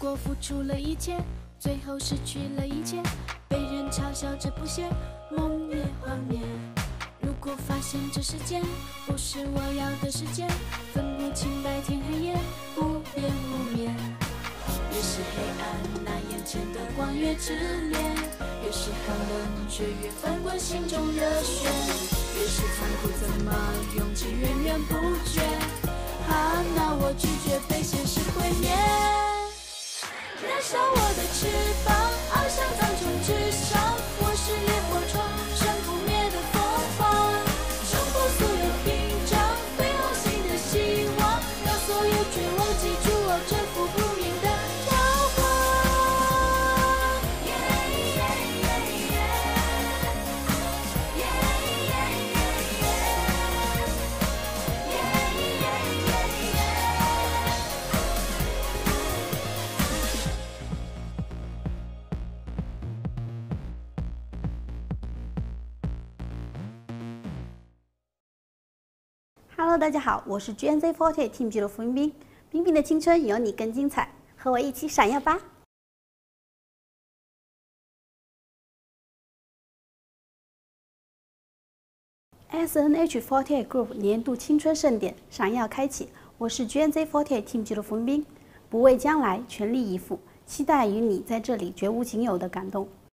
果付出了一切，最后失去了一切，被人嘲笑着不屑，梦也幻灭。如果发现这世界不是我要的世界，分不清白天黑夜，无边无眠。越是黑暗，那眼前的光越炽烈，越是寒冷，却越翻滚心中热血。越是残酷，怎么勇气源源不绝？啊，那我拒绝被现实毁灭。燃烧我的翅膀，翱翔苍穹之上，我是烈火重生不灭的凤凰，冲破所有屏障，飞往新的希望，让所有绝望记住我征服不赢的骄傲。 Hello， 大家好，我是 GNZ48 Team 记录浮云冰，冰冰的青春有你更精彩，和我一起闪耀吧！ SNH48 Group 年度青春盛典闪耀开启，我是 GNZ48 Team 记录浮云冰，不畏将来，全力以赴，期待与你在这里绝无仅有的感动。